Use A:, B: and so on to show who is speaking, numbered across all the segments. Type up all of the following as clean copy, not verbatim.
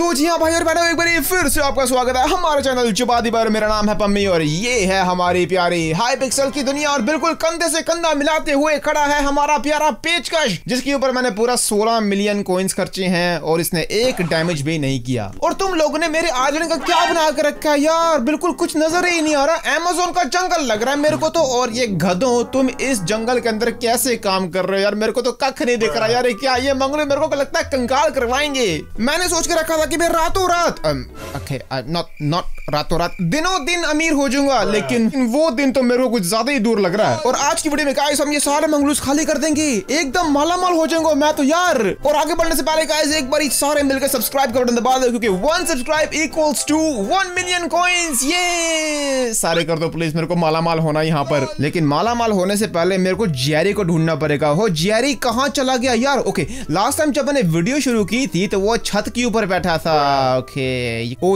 A: तो जी हाँ भाई और मैडम, एक बार फिर से आपका स्वागत है हमारे चैनल चुपादी पर। मेरा नाम है पम्मी और ये है हमारी प्यारी हाई पिक्सल की दुनिया। और बिल्कुल कंधे से कंधा मिलाते हुए खड़ा है हमारा प्यारा पेचकश, जिसके ऊपर मैंने पूरा 16 मिलियन कॉइंस खर्चे हैं और इसने एक डैमेज भी नहीं किया। और तुम लोगों ने मेरे आइलैंड का क्या बना कर रखा है यार, बिल्कुल कुछ नजर ही नहीं आ रहा। अमेज़न का जंगल लग रहा है मेरे को तो। और ये गधों, तुम इस जंगल के अंदर कैसे काम कर रहे हो यार, मेरे को तो कख नहीं दिख रहा यार। क्या ये मंगलू मेरे को लगता है कंगाल करवाएंगे। मैंने सोच के रखा था कि मैं रातों रात नॉट रातों रात दिनों दिन अमीर हो जाऊंगा, लेकिन वो दिन तो मेरे को कुछ ज्यादा ही दूर लग रहा है। और आज की वीडियो में गाइस हम ये सारे मंगलूस खाली कर देंगे, एकदम मालामाल हो जाऊंगा मैं तो यार। और आगे बढ़ने से पहले गाइस एक बार सारे मिलकर सब्सक्राइब का बटन दबा दो, क्योंकि 1 subscribe equals to 1 million coins. ये सारे कर दो प्लीज, मेरे को मालामाल होना यहाँ पर। लेकिन मालामाल होने से पहले मेरे को जेरी को ढूंढना पड़ेगा। हो जेरी कहाँ चला गया यार। ओके, लास्ट टाइम जब मैंने वीडियो शुरू की थी तो वो छत के ऊपर बैठा था। ओके, ओ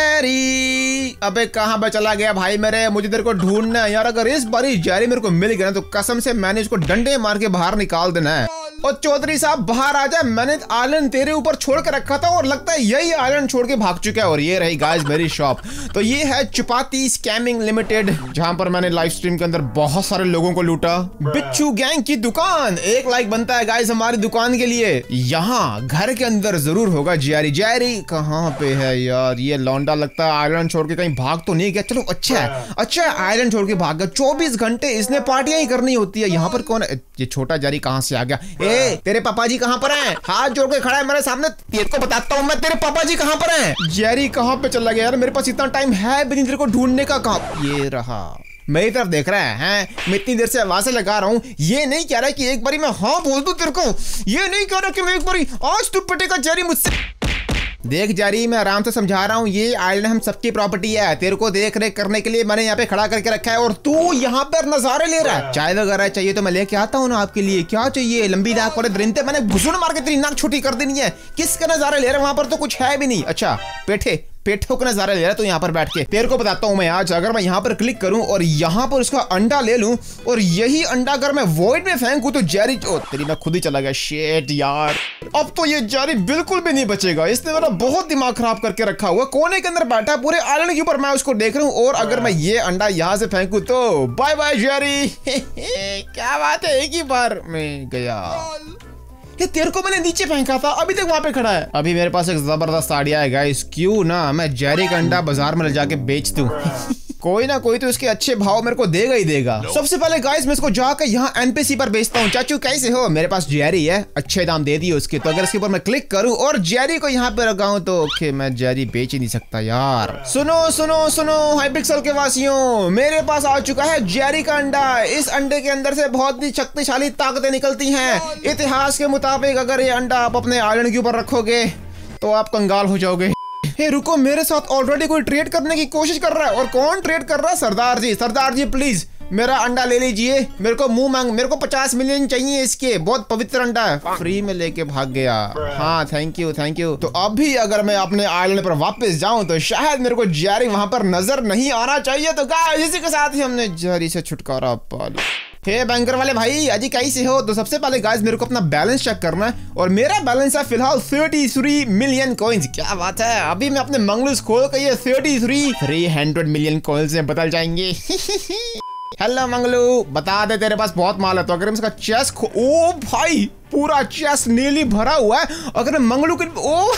A: जेरी, अबे कहाँ पे चला गया भाई मेरे, मुझे तेरे को ढूंढना है यार। अगर इस बारी जेरी मेरे को मिल गया ना तो कसम से मैंने इसको डंडे मार के बाहर निकाल देना है। और चौधरी साहब बाहर आ जाए, मैंने आइलैंड तेरे ऊपर छोड़ के रखा था और लगता है यही आइलैंड छोड़ के भाग चुका है। और ये रही गाइस मेरी शॉप। तो ये है चुपाती स्कैमिंग लिमिटेड, जहां पर मैंने लाइव स्ट्रीम के अंदर बहुत सारे लोगों को लूटा। बिच्छू गैंग की दुकान, एक लाइक बनता है गाइस हमारी दुकान के लिए। यहाँ घर के अंदर जरूर होगा जेरी। जेरी कहाँ पे है यार, ये लौंडा लगता है आइलैंड छोड़ के कहीं भाग तो नहीं गया। चलो अच्छा है आइलैंड छोड़ के भाग गया। 24 घंटे इसने पार्टियां ही करनी होती है। यहाँ पर कौन है, ये छोटा जेरी कहाँ से आ गया। ए तेरे पापा जी कहाँ पर हैं? हाथ जोड़ के खड़ा है मेरे सामने, तेरे को बताता हूँ मैं, तेरे पापा जी कहाँ पर हैं? जेरी कहाँ पे चला गया यार, मेरे पास इतना टाइम है भी नहीं तेरे को ढूंढने का। कहाँ ये रहा, मेरी तरफ देख रहा है। मैं इतनी देर से आवाज़ें लगा रहा हूँ, ये नहीं कह रहा कि एक बारी मैं हाँ बोल दूं तेरे को, ये नहीं कह रहा कि मैं एक बारी आज तू पिटेगा जेरी मुझसे। देख जेरी, मैं आराम से समझा रहा हूँ, ये आइलैंड हम सबकी प्रॉपर्टी है। तेरे को देख रेख करने के लिए मैंने यहाँ पे खड़ा करके रखा है और तू यहाँ पर नजारे ले रहा है। चाय वगैरह चाहिए तो मैं लेके आता हूँ ना आपके लिए। क्या चाहिए? लंबी नाक वाले दरिंदे, मैंने घुसून मार के तेरी नाक छोटी कर देनी है। किसका नजारे ले रहा है? वहां पर तो कुछ है भी नहीं। अच्छा पेठों का नजारा ले रहा है तो यहाँ पर बैठ के। तेरे को बताता हूँ मैं आज, अगर मैं यहाँ पर क्लिक करूँ और यहाँ पर उसका अंडा ले लूं और यही अंडा अगर मैं वॉइड में फेंकूं तो जेरी, ओ तेरी मैं खुद ही चला गया। शेट यार, अब तो ये जेरी बिल्कुल भी नहीं बचेगा। इसने मेरा बहुत दिमाग खराब करके रखा हुआ। कोने के अंदर बैठा पूरे आइलैंड के ऊपर, मैं उसको देख रहा हूँ। और अगर मैं ये अंडा यहाँ से फेंकूं तो बाय बाय जेरी। क्या बात है, एक ही बार में गया। ये तेरे को मैंने नीचे फेंका था, अभी तक वहां पे खड़ा है। अभी मेरे पास एक जबरदस्त आइडिया है गाइस, क्यों ना मैं जेरी का अंडा बाजार में ले जाके बेच दूं। कोई ना कोई तो इसके अच्छे भाव मेरे को देगा ही देगा। सबसे पहले गाइस मैं इसको जाकर यहाँ एनपीसी पर बेचता हूँ। चाचू कैसे हो? मेरे पास जेरी है, अच्छे दाम दे दिए उसके। तो अगर इसके ऊपर मैं क्लिक करूँ और जेरी को यहाँ पे लगाऊं तो ओके, मैं जेरी बेच ही नहीं सकता यार। सुनो सुनो सुनो हाई पिक्सल के वासियों, मेरे पास आ चुका है जेरी का अंडा। इस अंडे के अंदर से बहुत ही शक्तिशाली ताकतें निकलती हैं। इतिहास के मुताबिक अगर ये अंडा आप अपने आइलैंड के ऊपर रखोगे तो आप कंगाल हो जाओगे। हे रुको, मेरे साथ ऑलरेडी कोई ट्रेड करने की कोशिश कर रहा है। और कौन ट्रेड कर रहा है? सरदार जी। सरदार जी प्लीज मेरा अंडा ले लीजिए, मेरे को मुंह मांग, मेरे को 50 मिलियन चाहिए इसके, बहुत पवित्र अंडा है। फ्री में लेके भाग गया। हाँ थैंक यू थैंक यू। तो अभी अगर मैं अपने आइलैंड पर वापस जाऊं तो शायद मेरे को जेरी वहां पर नजर नहीं आना चाहिए। तो गाइस इसी के साथ ही हमने जेरी से छुटकारा पा लिया। हे बैंकर वाले भाई, अजी कैसे हो? तो सबसे पहले गाइस मेरे को अपना बैलेंस चेक करना है और मेरा बैलेंस है फिलहाल 33 मिलियन कॉइंस। क्या बात है, अभी मैं अपने मंगलूस खोल के ये 300 मिलियन कॉइंस में बदल जाएंगे। हेलो मंगलू, बता दे तेरे पास बहुत माल है तो अगर हम इसका चेस्ट ओ भाई पूरा चेस्ट नीली भरा हुआ है। अगर मैं मंगलू के oh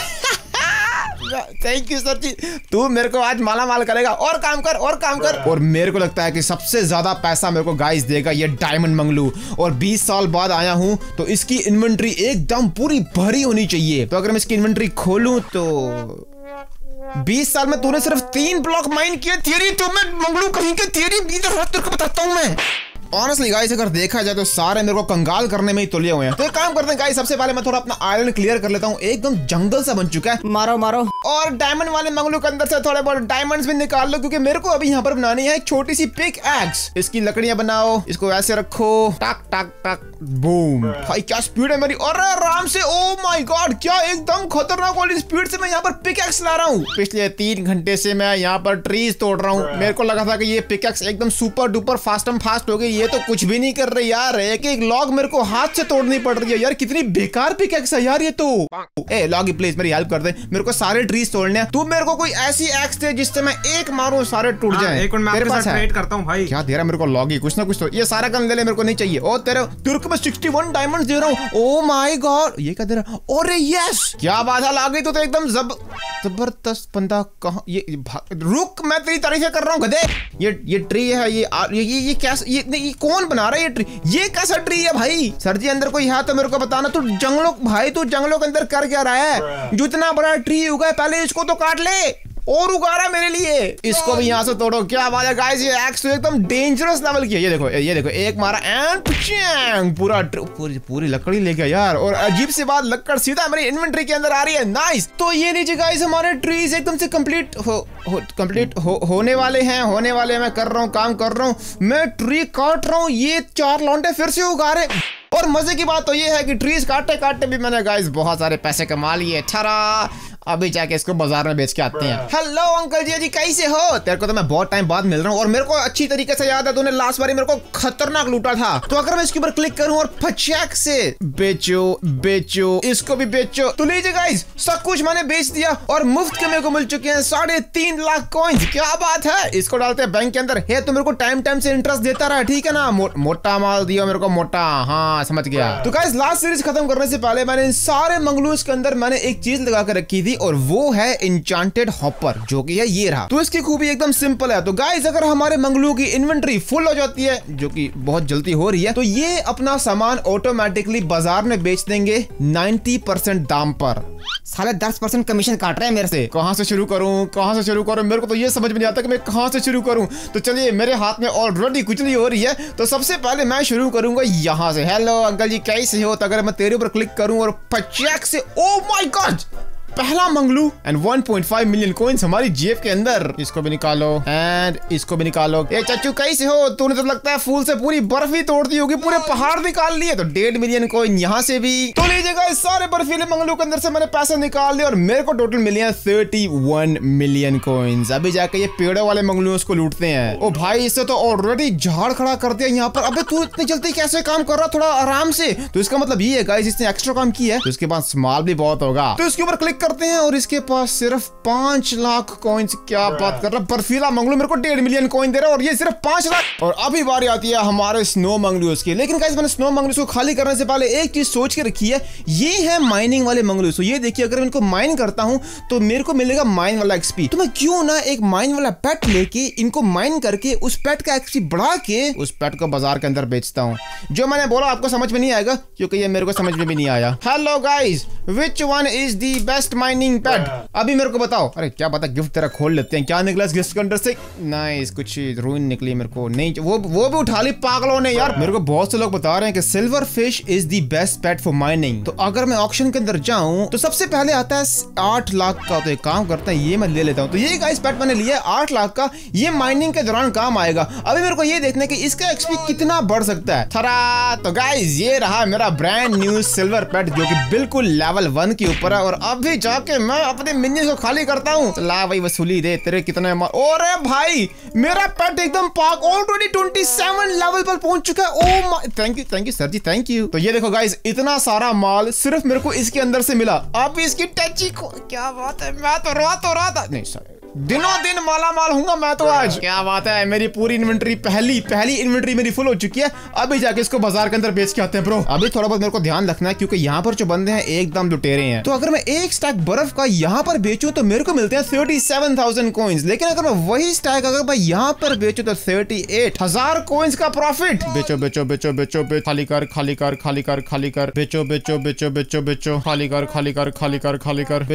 A: thank you sir ji, तू मेरे को आज माला माल करेगा। और काम कर और काम कर। और मेरे को लगता है कि सबसे ज्यादा पैसा मेरे को गाइस देगा ये डायमंड मंगलू। और 20 साल बाद आया हूं तो इसकी इन्वेंट्री एकदम पूरी भरी होनी चाहिए। तो अगर मैं इसकी इन्वेंट्री खोलूं तो 20 साल में तूने सिर्फ 3 ब्लॉक माइन किए। तेरी तो मैं मंगलू कहीं के तेरी तेरे को बताता हूँ मैं। ऑनेस्टली गाइस अगर देखा जाए तो सारे मेरे को कंगाल करने में ही तुले हुए हैं। तो एक काम करते हैं गाइस, सबसे पहले मैं थोड़ा अपना आइलैंड क्लियर कर लेता हूँ। एकदम जंगल सा बन चुका है। मारो मारो। और डायमंड वाले मंगलू के अंदर से थोड़े बहुत डायमंड्स भी निकाल लो, क्योंकि मेरे को अभी यहाँ पर बनानी है एक छोटी सी पिक एक्स। इसकी लकड़ियां बनाओ, इसको ऐसे रखो, टक टक टक बूम। भाई क्या स्पीड है मेरी, और आराम से। ओ माय गॉड, क्या एकदम खतरनाक वाली स्पीड से मैं यहाँ पर पिक एक्स ला रहा हूँ। पिछले 3 घंटे से मैं यहाँ पर ट्रीज तोड़ रहा हूँ। मेरे को लगा था कि ये पिक एक्स एकदम सुपर डुपर फास्ट होगी, ये तो कुछ भी नहीं कर रही यार, एक एक लॉग मेरे को हाथ से तोड़नी पड़ रही है यार, कितनी बेकार पिकैक्स है यार ये तो। ए लॉगी प्लीज मेरी हेल्प कर दे, मेरे को सारे ट्रीज तोड़ने हैं। तू मेरे को कोई ऐसी एक्स दे जिससे मैं एक मारूं सारे टूट जाएं।
B: एक मिनट मैं आपके साथ ट्रेड करता हूं भाई।
A: क्या दे रहा मेरे को लॉगी, कुछ ना कुछ तो। ये सारा काम ले ले, मेरे को नहीं चाहिए। ओ तेरे को मैं 61 डायमंड्स दे रहा हूँ। ओ माय गॉड, ये क्या दे रहा? अरे यस, क्या बात है लॉगी, तो एकदम जबरदस्त बंदा। कहाँ ये रुक, मैं तेरी तारीफ कर रहा हूँ गधे। ये ट्री है, ये कैसा, ये कौन बना रहा है ये ट्री? ये कैसा ट्री है भाई? सर जी अंदर कोई है तो मेरे को बताना। तू जंगलों भाई, तू जंगलों के अंदर कर क्या रहा है? जो इतना बड़ा ट्री उगा है, पहले इसको तो काट ले और उगा रहा मेरे लिए। इसको भी यहाँ से तोड़ो। क्या बात है गाइस, ये एक्स तो एकदम डेंजरस लेवल की है। ये देखो एक मारा एंड पूरी लकड़ी ले गया यार। और अजीब सी बात, लकड़ सीधा मेरी इन्वेंटरी के अंदर आ रही है। नाइस। तो ये नीचे गाइस हमारे ट्रीज एकदम से कंप्लीट होने वाले हैं। मैं कर रहा हूँ, काम कर रहा हूँ, मैं ट्री काट रहा हूँ। ये 4 लौंडे फिर से उगा रहे। और मजे की बात तो ये है कि ट्रीज काटते काटते भी मैंने गाइस बहुत सारे पैसे कमा लिए। ठरा, अभी जाके इसको बाजार में बेच के आते हैं। हेलो अंकल जी कैसे हो? तेरे को तो मैं बहुत टाइम बाद मिल रहा हूँ और मेरे को अच्छी तरीके से याद है, तूने लास्ट बारी मेरे को खतरनाक लूटा था। तो अगर मैं इसके ऊपर क्लिक करूँ और फचैक से बेचो, इसको भी बेचो, तो लीजिए गाइस सब कुछ मैंने बेच दिया और मुफ्त के मेरे को मिल चुके हैं 3.5 लाख कॉइन्स। क्या बात है, इसको डालते हैं बैंक के अंदर। है तो मेरे को टाइम से इंटरेस्ट देता रहा, ठीक है ना? मोटा माल दिया मेरे को, मोटा। हाँ समझ गया। तो गाइस लास्ट सीरीज खत्म करने से पहले मैंने इन सारे मंगलूस के अंदर मैंने एक चीज लगा कर रखी थी और वो है इंचांटेड हॉपर, जो कि है ये रहा। तो इसकी खूबी एकदम सिंपल है। तो गाइस अगर हमारे मंगलू की इन्वेंटरी फुल हो जाती है, जो कि बहुत जल्दी हो रही है, तो ये अपना सामान ऑटोमेटिकली बाजार में बेच देंगे 90% दाम पर। साले 10% कमीशन काट रहे हैं मेरे से। कहां से शुरू करूं? मेरे को तो ये समझ में नहीं आता कि मैं कहां से शुरू करूं। तो चलिए, मेरे हाथ में ऑलरेडी कुचली हो रही है, तो सबसे पहले मैं शुरू करूंगा यहां से। हेलो अंकल जी कैसे हो? तो अगर मैं तेरे ऊपर क्लिक करूं और फचैक से, ओ माय गॉड, पहला मंगलू एंड 1.5 मिलियन कॉइन्स हमारी जेब के अंदर। इसको भी निकालो एंड इसको भी निकालो। ए चाचू कैसे हो? तूने तो लगता है फूल से पूरी बर्फ ही तोड़ दी होगी, पूरे पहाड़ निकाल लिए। तो 1.5 मिलियन कॉइन यहाँ से भी। तो लीजिएगा, इस सारे बर्फीले मंगलू के अंदर से मैंने पैसे निकाल लिए और मेरे को टोटल मिले हैं 31 मिलियन कॉइन्स। अभी जाके ये पेड़ों वाले मंगलू उसको लूटते हैं। ओ भाई, इससे तो ऑलरेडी झाड़ खड़ा कर दिया यहाँ पर। अबे तू इतनी जल्दी कैसे काम कर रहा? थोड़ा आराम से। तो इसका मतलब ये है गाइस, इसने एक्स्ट्रा काम किया है, तो इसके पास माल भी बहुत होगा। तो इसके ऊपर क्लिक करते हैं और इसके पास सिर्फ 5 लाख कॉइन्स। क्या बात कर रहा? बर्फीला मंगलू मेरे को 1.5 मिलियन कॉइन दे रहा है और ये सिर्फ 5 लाख। और अभी बारी आती है हमारे स्नो मंगलूस की। लेकिन गाइस मैंने स्नो मंगलूस को खाली करने से पहले एक चीज सोच के रखी है, ये है माइनिंग वाले मंगलूस। तो ये देखिए, अगर मैं इनको माइन करता हूं तो मेरे को मिलेगा माइन वाला एक्सपी। तो मैं क्यों ना एक माइन वाला पेट लेके इनको माइन करके उस पेट का एक्सपी बढ़ा के उस पेट को बाजार के अंदर बेचता हूं। जो मैंने बोला आपको समझ में नहीं आएगा, क्योंकि ये मेरे को समझ में भी नहीं आया। Hello guys, which one is the best mining pet? अभी मेरे को बताओ। अरे क्या पता गिफ्ट तेरा खोल लेते हैं। क्या निकला इस गिफ्ट के अंदर से? नाइस, कुछ रूइन निकली मेरे को। नहीं, वो भी उठा ली पागलों ने यार। मेरे को बहुत से लोग बता रहे हैं कि silver fish is the best pet for mining. तो अगर मैं ऑक्शन के अंदर जाऊं तो सबसे पहले आता है 8 लाख का। तो एक काम करता है, ये मैं ले लेता हूं। तो ये गाइस पेट मैंने लिया 8 लाख का। ये माइनिंग के दौरान काम आएगा। अभी मेरे को ये देखना है कि इसका एक्सपी कितना बढ़ सकता है। थरा, तो गाइस ये रहा मेरा ब्रांड न्यू सिल्वर पेट, जो कि बिल्कुल लेवल 1 के ऊपर है। और अभी जाके मैं अपने मिनियंस को खाली करता हूँ। ला भाई, वसूली दे तेरे कितने। और भाई मेरा पेट एकदम पाक ऑलरेडी 27 लेवल पर पहुंच चुका है। Oh thank you sir ji, thank you. तो ये देखो गाइस, इतना सारा माल सिर्फ मेरे को इसके अंदर से मिला। अब इसकी टची को, क्या बात है, मैं तो रहा था। नहीं सर, दिनों दिन माला माल हूंगा मैं तो आज। क्या बात है, मेरी पूरी इन्वेंटरी पहली इन्वेंटरी मेरी फुल हो चुकी है। अभी जाके इसको बाजार के अंदर बेच के आते हैं ब्रो। अभी थोड़ा बहुत मेरे को ध्यान रखना है, क्योंकि यहाँ पर जो बंदे हैं एकदम लुटेरे हैं। तो अगर मैं एक स्टैक बर्फ का यहाँ पर बेचूं तो मेरे को मिलते हैं 37,000 कॉइन्स। लेकिन अगर मैं वही स्टैक अगर मैं यहाँ पर बेचूं तो 38,000 कॉइन्स का प्रॉफिट। बेचो, खाली कर, खाली कर, बेचो, खाली कर,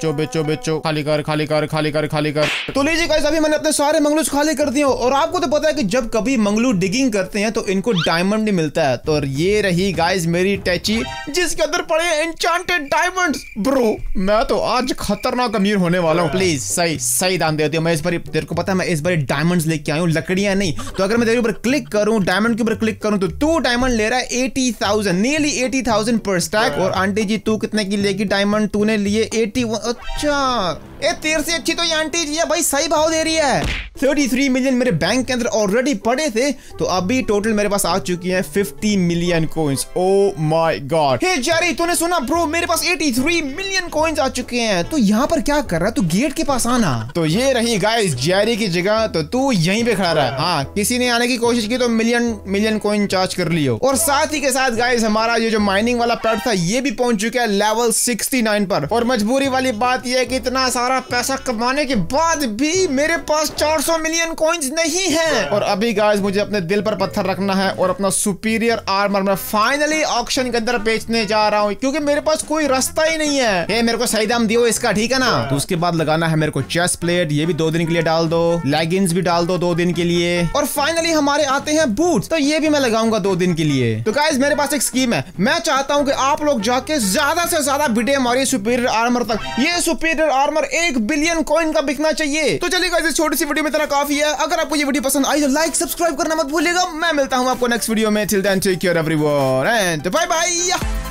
A: बेचो, तो लीजिए गाइस, अभी मैंने अपने सारे मंगलूस खाली कर दिए। और आपको तो पता है कि जब कभी मंगलू डिगिंग करते हैं तो इनको डायमंड भी मिलता है। तो ये रही गाइस मेरी टैची, जिसके अंदर पड़े एन्चांटेड डायमंड्स। ब्रो मैं तो आज खतरनाक अमीर होने वाला हूँ। प्लीज सही दाम दे दियो। मैं इस बार, तेरे को पता है मैं इस बार डायमंड्स लेके आया हूँ, लकड़ियां नहीं। तो अगर मैं तेरे ऊपर क्लिक करूँ, डायमंड के ऊपर क्लिक करूँ, तो तू डायमंड ले रहा है 80,000, नियरली 80,000 पर स्टैक। और आंटी जी तू कितने की लेगी डायमंड? तूने लिए 81। अच्छा, तेरे से अच्छी तो ये आंटी जी है भाई। भाई सही भाव दे रही है। 33 मिलियन मेरे बैंक के अंदर ऑलरेडी पड़े थे, तो अभी टोटल मेरे पास आ चुकी हैं 50 million coins. Oh my god. Hey Jerry, तूने सुना ब्रो, मेरे पास 83 मिलियन कॉइंस आ चुके हैं। तो यहाँ पर क्या कर रहा है? तू गेट के पास आना। तो ये रही गाइस जेरी की जगह, तो तू यहीं पे खड़ा रहा। हाँ, किसी ने आने की कोशिश की तो मिलियन कॉइन चार्ज कर लियो। और साथ ही के साथ गाइस हमारा ये जो माइनिंग वाला पेट था ये भी पहुंच चुका है लेवल 69 पर। और मजबूरी वाली बात यह है कि इतना सारा पैसा कमाने के बाद भी मेरे पास 400 मिलियन कॉइंस नहीं है। और अभी गाइस मुझे अपने दिल पर पत्थर रखना है और अपना सुपीरियर आर्मर मैं फाइनली ऑक्शन के अंदर बेचने जा रहा हूँ, क्योंकि मेरे पास कोई रास्ता ही नहीं है। हे, मेरे को सही दाम दियो इसका, ठीक है ना? तो उसके बाद लगाना है मेरे को चेस्ट प्लेट, ये भी 2 दिन के लिए डाल दो, लेगिंग्स भी डाल दो 2 दिन के लिए, और फाइनली हमारे आते हैं बूट्स, तो ये भी मैं लगाऊंगा 2 दिन के लिए। तो गाइस मेरे पास एक स्कीम है, मैं चाहता हूँ कि आप लोग जाके ज्यादा से ज्यादा बिडे हमारे सुपीरियर आर्मर तक। ये सुपीरियर आर्मर 1 बिलियन कॉइन का बिकना चाहिए। तो चलिए गाइस, इस छोटी सी वीडियो में इतना काफी है। अगर आपको ये वीडियो पसंद आई तो लाइक सब्सक्राइब करना मत भूलिएगा। मैं मिलता हूँ आपको नेक्स्ट वीडियो में। Till then take care everyone and bye bye.